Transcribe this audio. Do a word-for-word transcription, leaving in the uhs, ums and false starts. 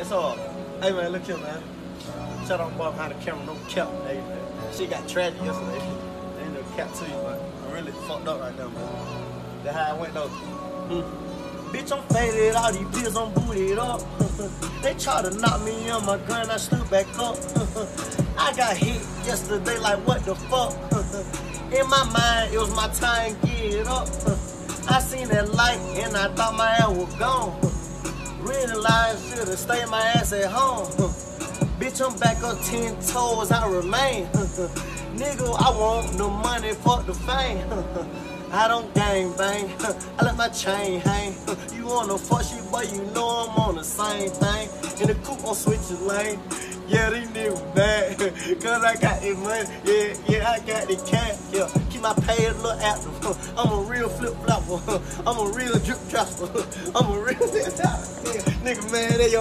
It's all. Hey man, look here, man. Shout out boy behind the camera, no cap. Hey, man. Shit got tragic yesterday. They ain't no cap to you, man. I'm really fucked up right now, man. That's how I went though. Hmm. Bitch, I'm faded, all these pills, I'm booted up. They try to knock me on my gun, I stood back up. I got hit yesterday, like what the fuck? In my mind, it was my time, get it up. I seen that light and I thought my ass was gone. Realized should've stayed my ass at home. Bitch, I'm back up ten toes, I remain. Nigga, I want the money, fuck the fame. I don't gang bang, I let my chain hang. You wanna fuck shit, but you know I'm on the same thing. In the coupe, I'm switching lane. Yeah, these niggas bad, cause I got this money. Yeah, yeah, I got the cash. Yeah, keep my pay a little active. I'm a real flip flopper. I'm a real drip dropper. I'm a real nigga, man. They